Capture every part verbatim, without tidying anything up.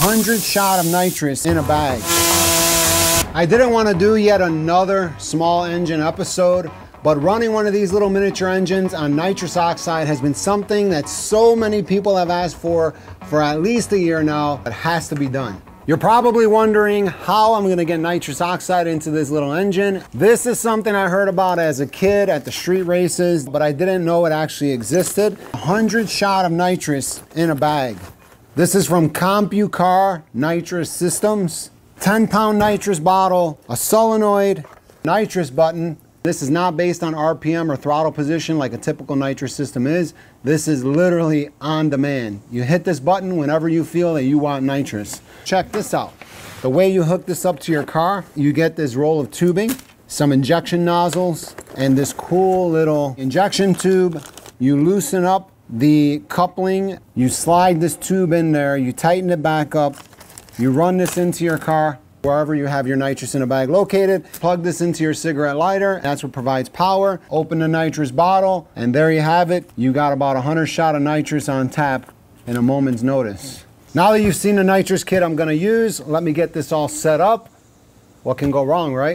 hundred shot of nitrous in a bag. I didn't want to do yet another small engine episode, but running one of these little miniature engines on nitrous oxide has been something that so many people have asked for for at least a year now. It has to be done. You're probably wondering how I'm gonna get nitrous oxide into this little engine. This is something I heard about as a kid at the street races, but I didn't know it actually existed. one hundred shot of nitrous in a bag. This is from CompuCar Nitrous Systems. ten pound nitrous bottle, a solenoid, nitrous button. This is not based on R P M or throttle position like a typical nitrous system is. This is literally on demand. You hit this button whenever you feel that you want nitrous. Check this out. The way you hook this up to your car, you get this roll of tubing, some injection nozzles, and this cool little injection tube. You loosen up the coupling, you slide this tube in there, you tighten it back up, you run this into your car, wherever you have your nitrous in a bag located. Plug this into your cigarette lighter. That's what provides power. Open the nitrous bottle, and there you have it. You got about one hundred shot of nitrous on tap in a moment's notice. Now that you've seen the nitrous kit I'm gonna use, let me get this all set up. What can go wrong, right?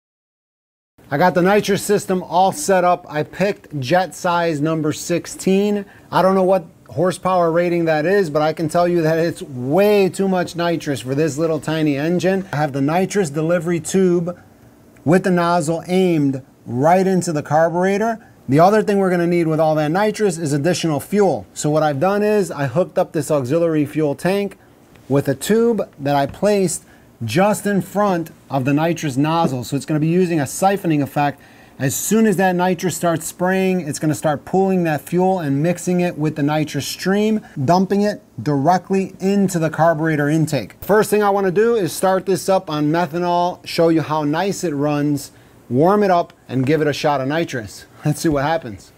I got the nitrous system all set up. I picked jet size number sixteen. I don't know what horsepower rating that is, but I can tell you that it's way too much nitrous for this little tiny engine. I have the nitrous delivery tube with the nozzle aimed right into the carburetor. The other thing we're gonna need with all that nitrous is additional fuel. So what I've done is I hooked up this auxiliary fuel tank with a tube that I placed just in front of the nitrous nozzle. So it's gonna be using a siphoning effect. As soon as that nitrous starts spraying, it's gonna start pooling that fuel and mixing it with the nitrous stream, dumping it directly into the carburetor intake. First thing I wanna do is start this up on methanol, show you how nice it runs, warm it up, and give it a shot of nitrous. Let's see what happens.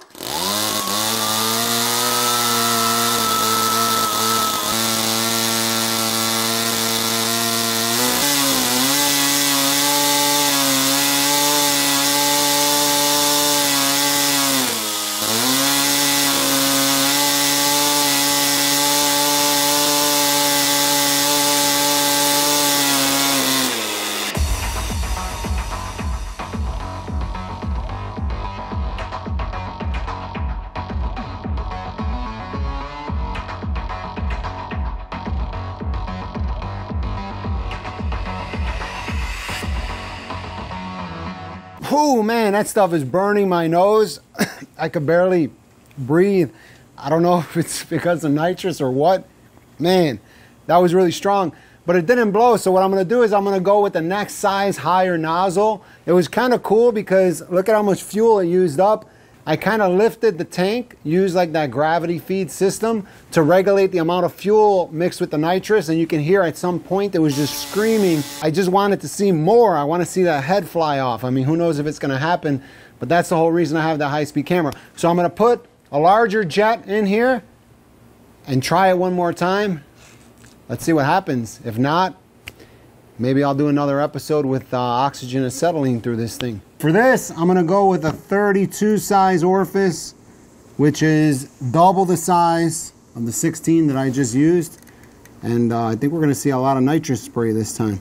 Oh man, that stuff is burning my nose. I could barely breathe. I don't know if it's because of nitrous or what. Man, that was really strong, but it didn't blow. So what I'm gonna do is I'm gonna go with the next size higher nozzle. It was kind of cool because look at how much fuel it used up. I kind of lifted the tank, used like that gravity feed system to regulate the amount of fuel mixed with the nitrous, and you can hear at some point it was just screaming. I just wanted to see more. I want to see that head fly off. I mean, who knows if it's going to happen, but that's the whole reason I have the high-speed camera. So I'm going to put a larger jet in here and try it one more time. Let's see what happens. If not, maybe I'll do another episode with uh, oxygen acetylene through this thing. For this, I'm gonna go with a thirty-two size orifice, which is double the size of the sixteen that I just used. And uh, I think we're gonna see a lot of nitrous spray this time.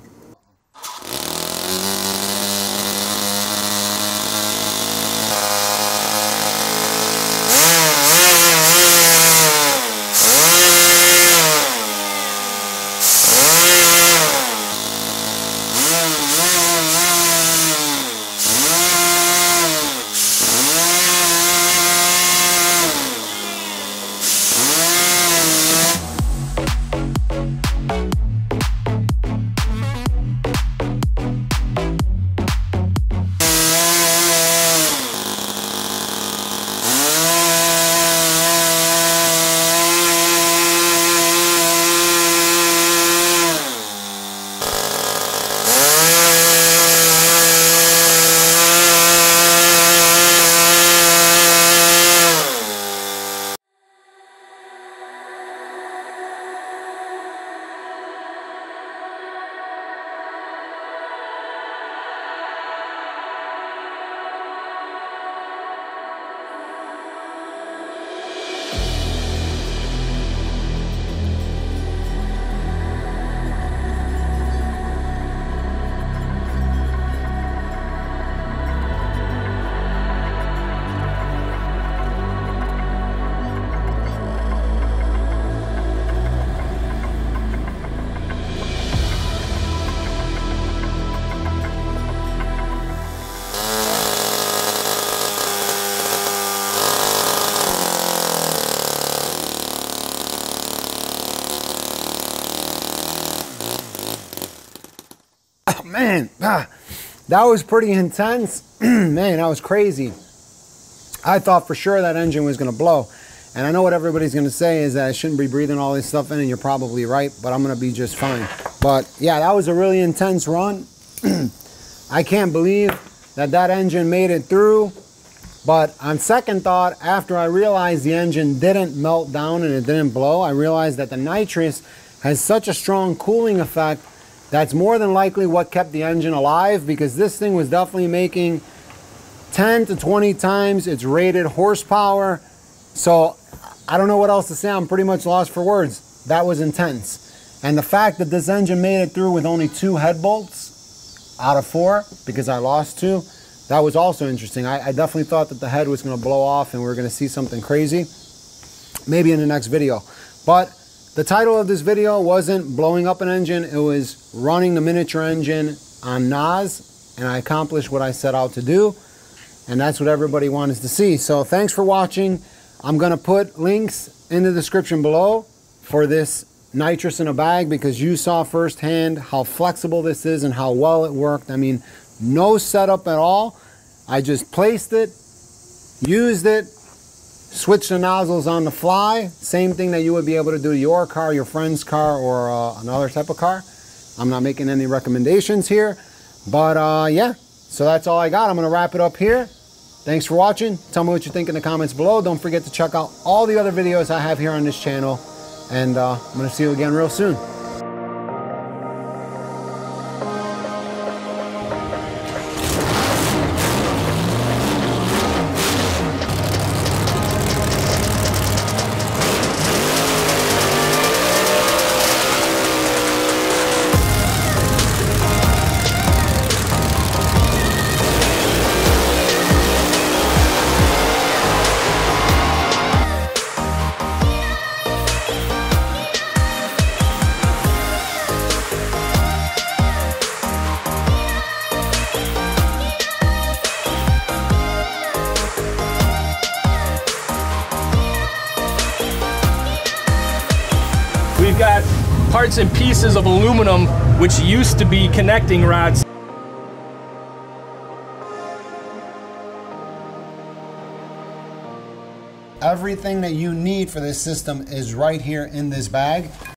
Oh man, ah, that was pretty intense. Man, that was crazy. I thought for sure that engine was gonna blow. And I know what everybody's gonna say is that I shouldn't be breathing all this stuff in, and you're probably right, but I'm gonna be just fine. But yeah, that was a really intense run. I can't believe that that engine made it through. But on second thought, after I realized the engine didn't melt down and it didn't blow, I realized that the nitrous has such a strong cooling effect that's more than likely what kept the engine alive, because this thing was definitely making ten to twenty times its rated horsepower. So I don't know what else to say. I'm pretty much lost for words. That was intense. And the fact that this engine made it through with only two head bolts out of four, because I lost two, that was also interesting. I, I definitely thought that the head was going to blow off and we were going to see something crazy. Maybe in the next video. But the title of this video wasn't blowing up an engine. It was running the miniature engine on N A S. And I accomplished what I set out to do. And that's what everybody wanted to see. So thanks for watching. I'm going to put links in the description below for this nitrous in a bag, because you saw firsthand how flexible this is and how well it worked. I mean, no setup at all. I just placed it, used it, switched the nozzles on the fly. Same thing that you would be able to do to your car, your friend's car, or uh, another type of car. I'm not making any recommendations here. But uh, yeah, so that's all I got. I'm going to wrap it up here. Thanks for watching. Tell me what you think in the comments below. Don't forget to check out all the other videos I have here on this channel. And uh, I'm going to see you again real soon. We've got parts and pieces of aluminum which used to be connecting rods. Everything that you need for this system is right here in this bag.